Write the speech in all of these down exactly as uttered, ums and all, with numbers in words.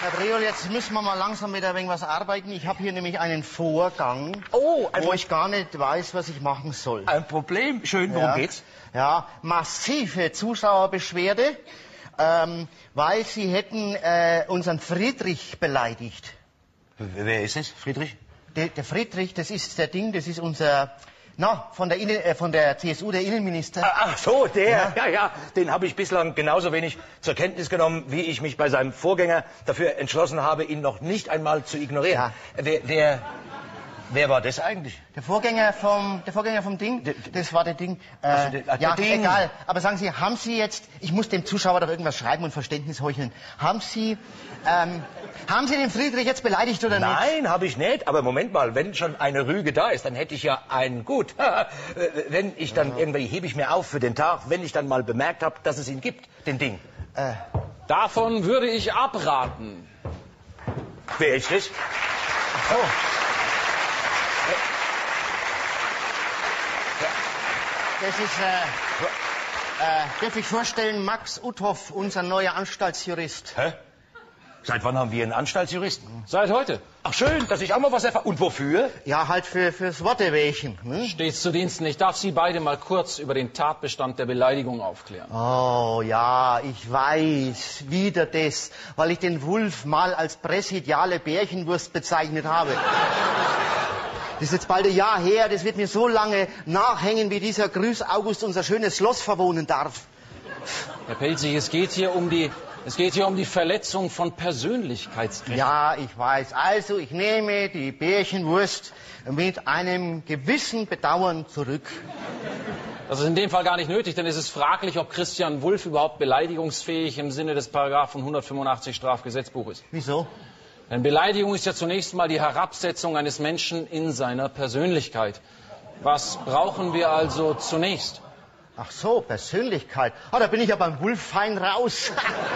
Herr Priol, jetzt müssen wir mal langsam wieder ein wenig was arbeiten. Ich habe hier nämlich einen Vorgang, oh, wo ich gar nicht weiß, was ich machen soll. Ein Problem? Schön, worum ja. geht's? Ja, massive Zuschauerbeschwerde, ähm, weil Sie hätten äh, unseren Friedrich beleidigt. Wer ist es, Friedrich? Der, der Friedrich, das ist der Ding, das ist unser... Na, von der, Innen, äh, von der C S U, der Innenminister. Ach so, der, ja, ja, ja den habe ich bislang genauso wenig zur Kenntnis genommen, wie ich mich bei seinem Vorgänger dafür entschlossen habe, ihn noch nicht einmal zu ignorieren. Ja. Der, der, wer war das eigentlich? Der Vorgänger vom, der Vorgänger vom Ding, der, das war der Ding. Äh, also der, der ja, Ding. Egal. Aber sagen Sie, haben Sie jetzt, ich muss dem Zuschauer doch irgendwas schreiben und Verständnis heucheln. Haben Sie, ähm, haben Sie den Friedrich jetzt beleidigt oder Nein, nicht? Nein, habe ich nicht. Aber Moment mal, wenn schon eine Rüge da ist, dann hätte ich ja einen gut. Wenn ich dann ja. irgendwie, hebe ich mir auf für den Tag, wenn ich dann mal bemerkt habe, dass es ihn gibt, den Ding. Äh. Davon würde ich abraten. Wer ist das? Oh. Das ist, äh, äh, darf ich vorstellen, Max Uthoff, unser neuer Anstaltsjurist. Hä? Seit wann haben wir einen Anstaltsjuristen? Seit heute. Ach schön, dass ich auch mal was erfahre. Und wofür? Ja, halt für, fürs Wortewächen. Hm? Stets zu Diensten. Ich darf Sie beide mal kurz über den Tatbestand der Beleidigung aufklären. Oh ja, ich weiß. Wieder das, weil ich den Wulff mal als präsidiale Bärchenwurst bezeichnet habe. Das ist jetzt bald ein Jahr her, das wird mir so lange nachhängen, wie dieser Grüß August unser schönes Schloss verwohnen darf. Herr Pelzig, es geht hier um die... Es geht hier um die Verletzung von Persönlichkeitsrechten. Ja, ich weiß. Also, ich nehme die Bärchenwurst mit einem gewissen Bedauern zurück. Das ist in dem Fall gar nicht nötig, denn es ist fraglich, ob Christian Wulff überhaupt beleidigungsfähig im Sinne des Paragraphen hundertfünfundachtzig Strafgesetzbuch ist. Wieso? Denn Beleidigung ist ja zunächst mal die Herabsetzung eines Menschen in seiner Persönlichkeit. Was brauchen wir also zunächst? Ach so, Persönlichkeit. Ah, da bin ich ja beim Wulff fein raus.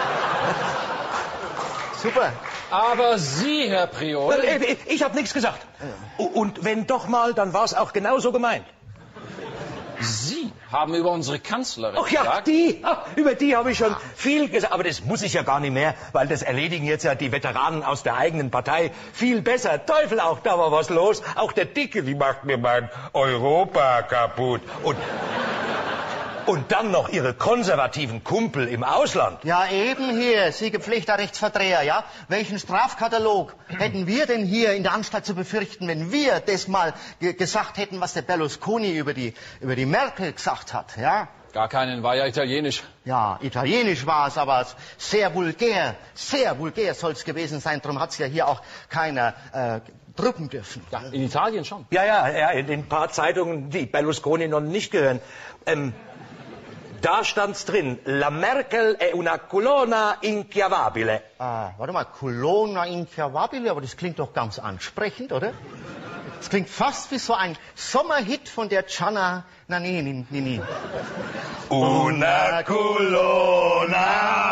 Super. Aber Sie, Herr Priol... Ich, ich habe nichts gesagt. Und wenn doch mal, dann war es auch genauso gemeint. Sie haben über unsere Kanzlerin Ach ja, gesagt... die, ach, über die habe ich schon ja. viel gesagt. Aber das muss ich ja gar nicht mehr, weil das erledigen jetzt ja die Veteranen aus der eigenen Partei viel besser. Teufel, auch da war was los. Auch der Dicke, die macht mir mein Europa kaputt. Und... Und dann noch Ihre konservativen Kumpel im Ausland. Ja, eben hier, Sie gepflegter Rechtsverdreher, ja? Welchen Strafkatalog hätten wir denn hier in der Anstalt zu befürchten, wenn wir das mal ge gesagt hätten, was der Berlusconi über die, über die Merkel gesagt hat, ja? Gar keinen, war ja italienisch. Ja, italienisch war es, aber sehr vulgär, sehr vulgär soll es gewesen sein. Darum hat es ja hier auch keiner äh, drucken dürfen. Ja, in Italien schon. Ja, ja, ja, in ein paar Zeitungen, die Berlusconi noch nicht gehören. Ähm, Da stand's drin, la Merkel è una culona inchiavabile. Ah, warte mal, culona inchiavabile, aber das klingt doch ganz ansprechend, oder? Das klingt fast wie so ein Sommerhit von der Gianna Nannini. Una culona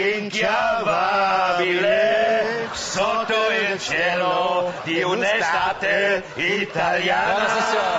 inchiavabile sotto il cielo di un'estate italiana. Ja, das ist ja...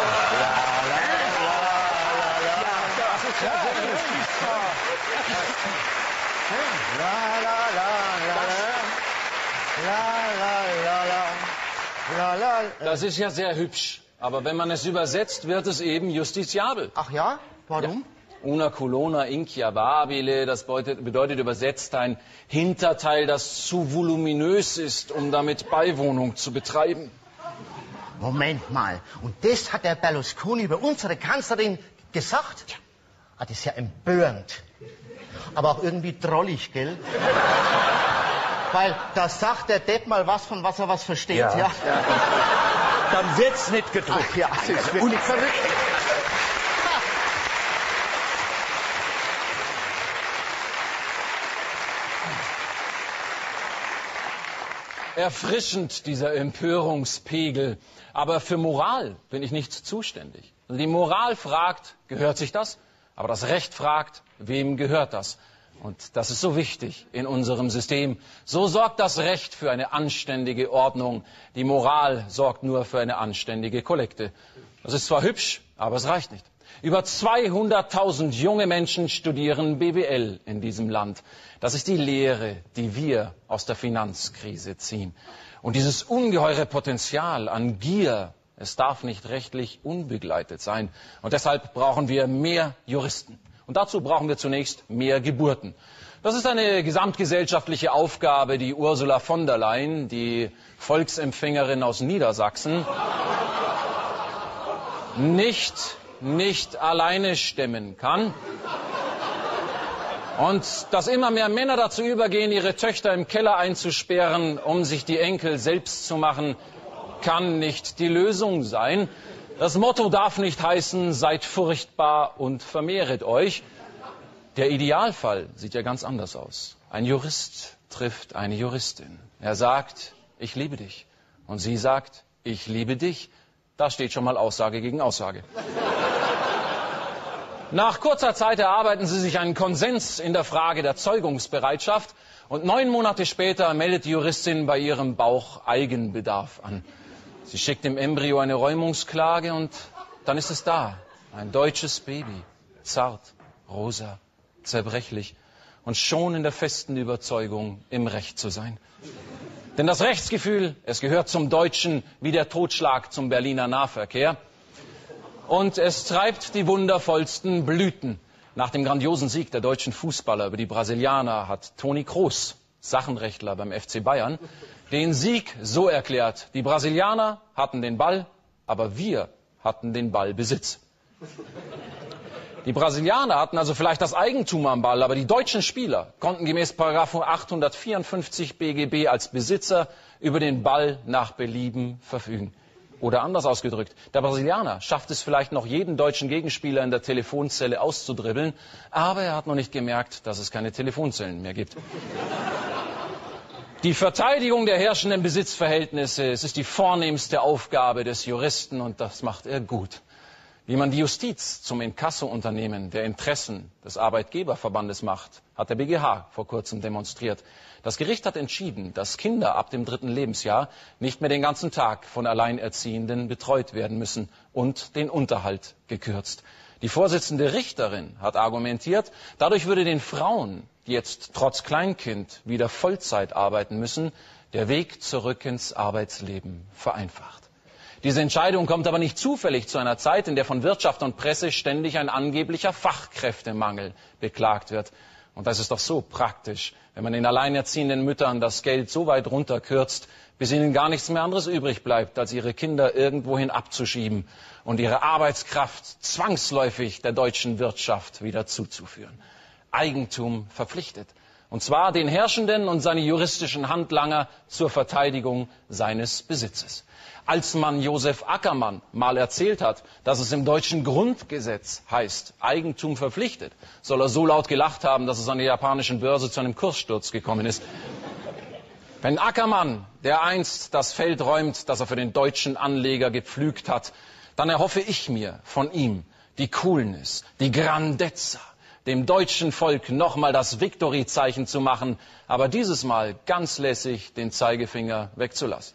Das ist ja sehr hübsch, aber wenn man es übersetzt, wird es eben justiziabel. Ach ja? Warum? Ja. Una culona inchiavabile, das bedeutet, bedeutet übersetzt ein Hinterteil, das zu voluminös ist, um damit Beiwohnung zu betreiben. Moment mal, und das hat der Berlusconi über unsere Kanzlerin gesagt? Ja. Ah, das ist ja empörend. Aber auch irgendwie drollig, gell? Weil da sagt der Depp mal was, von was er was versteht, ja? ja? ja. Dann wird's nicht gedruckt. Ach, ja, das ist wirklich verrückt. Erfrischend, dieser Empörungspegel. Aber für Moral bin ich nicht zuständig. Also die Moral fragt, gehört sich das? Aber das Recht fragt, wem gehört das? Und das ist so wichtig in unserem System. So sorgt das Recht für eine anständige Ordnung. Die Moral sorgt nur für eine anständige Kollekte. Das ist zwar hübsch, aber es reicht nicht. Über zweihunderttausend junge Menschen studieren B W L in diesem Land. Das ist die Lehre, die wir aus der Finanzkrise ziehen. Und dieses ungeheure Potenzial an Gier, es darf nicht rechtlich unbegleitet sein. Und deshalb brauchen wir mehr Juristen. Und dazu brauchen wir zunächst mehr Geburten. Das ist eine gesamtgesellschaftliche Aufgabe, die Ursula von der Leyen, die Volksempfängerin aus Niedersachsen, nicht, nicht alleine stemmen kann. Und dass immer mehr Männer dazu übergehen, ihre Töchter im Keller einzusperren, um sich die Enkel selbst zu machen, kann nicht die Lösung sein. Das Motto darf nicht heißen, seid furchtbar und vermehret euch. Der Idealfall sieht ja ganz anders aus. Ein Jurist trifft eine Juristin. Er sagt, ich liebe dich. Und sie sagt, ich liebe dich. Da steht schon mal Aussage gegen Aussage. Nach kurzer Zeit erarbeiten sie sich einen Konsens in der Frage der Zeugungsbereitschaft. Und neun Monate später meldet die Juristin bei ihrem Bauch Eigenbedarf an. Sie schickt dem Embryo eine Räumungsklage und dann ist es da. Ein deutsches Baby. Zart, rosa, zerbrechlich und schon in der festen Überzeugung, im Recht zu sein. Denn das Rechtsgefühl, es gehört zum Deutschen wie der Totschlag zum Berliner Nahverkehr. Und es treibt die wundervollsten Blüten. Nach dem grandiosen Sieg der deutschen Fußballer über die Brasilianer hat Toni Kroos, Sachenrechtler beim F C Bayern, den Sieg so erklärt: Die Brasilianer hatten den Ball, aber wir hatten den Ballbesitz. Die Brasilianer hatten also vielleicht das Eigentum am Ball, aber die deutschen Spieler konnten gemäß Paragraph achthundertvierundfünfzig B G B als Besitzer über den Ball nach Belieben verfügen. Oder anders ausgedrückt, der Brasilianer schafft es vielleicht noch, jeden deutschen Gegenspieler in der Telefonzelle auszudribbeln, aber er hat noch nicht gemerkt, dass es keine Telefonzellen mehr gibt. Die Verteidigung der herrschenden Besitzverhältnisse, es ist die vornehmste Aufgabe des Juristen und das macht er gut. Wie man die Justiz zum Inkasso-Unternehmen der Interessen des Arbeitgeberverbandes macht, hat der B G H vor kurzem demonstriert. Das Gericht hat entschieden, dass Kinder ab dem dritten Lebensjahr nicht mehr den ganzen Tag von Alleinerziehenden betreut werden müssen und den Unterhalt gekürzt. Die Vorsitzende Richterin hat argumentiert, dadurch würde den Frauen, die jetzt trotz Kleinkind wieder Vollzeit arbeiten müssen, der Weg zurück ins Arbeitsleben vereinfacht. Diese Entscheidung kommt aber nicht zufällig zu einer Zeit, in der von Wirtschaft und Presse ständig ein angeblicher Fachkräftemangel beklagt wird. Und das ist doch so praktisch, wenn man den alleinerziehenden Müttern das Geld so weit runterkürzt, bis ihnen gar nichts mehr anderes übrig bleibt, als ihre Kinder irgendwohin abzuschieben und ihre Arbeitskraft zwangsläufig der deutschen Wirtschaft wieder zuzuführen. Eigentum verpflichtet. Und zwar den Herrschenden und seine juristischen Handlanger zur Verteidigung seines Besitzes. Als man Josef Ackermann mal erzählt hat, dass es im deutschen Grundgesetz heißt, Eigentum verpflichtet, soll er so laut gelacht haben, dass es an der japanischen Börse zu einem Kurssturz gekommen ist. Wenn Ackermann, der einst das Feld räumt, das er für den deutschen Anleger gepflügt hat, dann erhoffe ich mir von ihm die Coolness, die Grandezza, dem deutschen Volk nochmal das Victory-Zeichen zu machen, aber dieses Mal ganz lässig den Zeigefinger wegzulassen.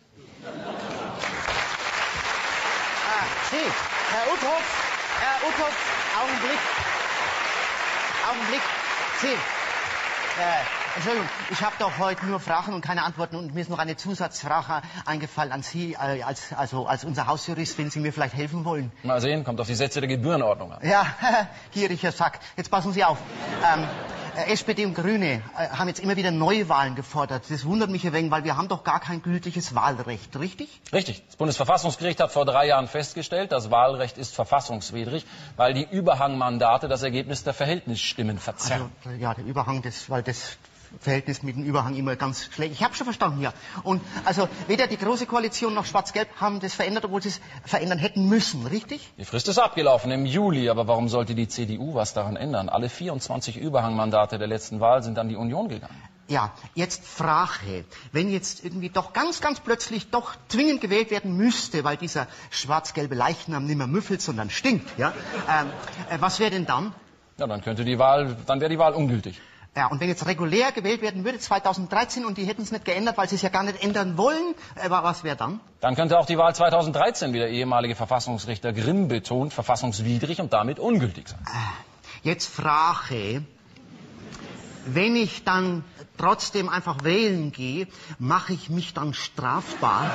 Sie, Herr Uthoff, Herr Uthoff, Augenblick, Augenblick, Sie, äh, Entschuldigung, ich habe doch heute nur Fragen und keine Antworten und mir ist noch eine Zusatzfrage eingefallen an Sie, äh, als, also als unser Hausjurist, wenn Sie mir vielleicht helfen wollen. Mal sehen, kommt auf die Sätze der Gebührenordnung an. Ja, gieriger Sack. Jetzt passen Sie auf. Ähm, S P D und Grüne äh, haben jetzt immer wieder Neuwahlen gefordert. Das wundert mich ein wenig, weil wir haben doch gar kein gültiges Wahlrecht, richtig? Richtig. Das Bundesverfassungsgericht hat vor drei Jahren festgestellt, das Wahlrecht ist verfassungswidrig, weil die Überhangmandate das Ergebnis der Verhältnisstimmen verzerren. Also, ja, der Überhang, das, weil das Verhältnis mit dem Überhang immer ganz schlecht. Ich habe schon verstanden, ja. Und also weder die Große Koalition noch Schwarz-Gelb haben das verändert, obwohl sie es verändern hätten müssen, richtig? Die Frist ist abgelaufen im Juli, aber warum sollte die C D U was daran ändern? Alle vierundzwanzig Überhangmandate der letzten Wahl sind an die Union gegangen. Ja, jetzt Frage. Wenn jetzt irgendwie doch ganz, ganz plötzlich doch zwingend gewählt werden müsste, weil dieser schwarz-gelbe Leichnam nicht mehr müffelt, sondern stinkt, ja? Ähm, äh, was wäre denn dann? Ja, dann könnte die Wahl, dann wäre die Wahl ungültig. Ja, und wenn jetzt regulär gewählt werden würde, zweitausenddreizehn, und die hätten es nicht geändert, weil sie es ja gar nicht ändern wollen, äh, was wäre dann? Dann könnte auch die Wahl zweitausenddreizehn, wie der ehemalige Verfassungsrichter Grimm betont, verfassungswidrig und damit ungültig sein. Jetzt Frage, wenn ich dann trotzdem einfach wählen gehe, mache ich mich dann strafbar?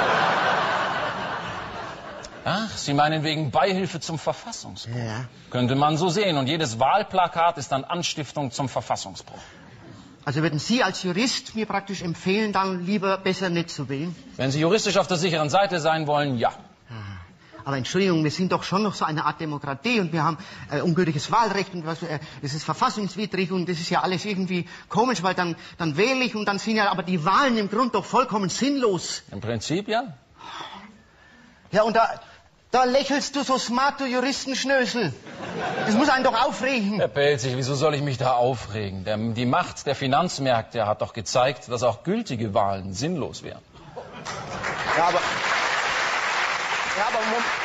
Ach, Sie meinen wegen Beihilfe zum Verfassungsbruch. Ja. Könnte man so sehen. Und jedes Wahlplakat ist dann Anstiftung zum Verfassungsbruch. Also würden Sie als Jurist mir praktisch empfehlen, dann lieber besser nicht zu wählen? Wenn Sie juristisch auf der sicheren Seite sein wollen, ja. Aber Entschuldigung, wir sind doch schon noch so eine Art Demokratie und wir haben äh, ungültiges Wahlrecht und was, äh, das ist verfassungswidrig und das ist ja alles irgendwie komisch, weil dann, dann wähle ich und dann sind ja aber die Wahlen im Grunde doch vollkommen sinnlos. Im Prinzip ja. Ja, und da, da lächelst du so smart, du Juristenschnösel. Das muss einen doch aufregen. Herr Pelzig, wieso soll ich mich da aufregen? Der, die Macht der Finanzmärkte hat doch gezeigt, dass auch gültige Wahlen sinnlos wären. Ja, aber... Ja, aber...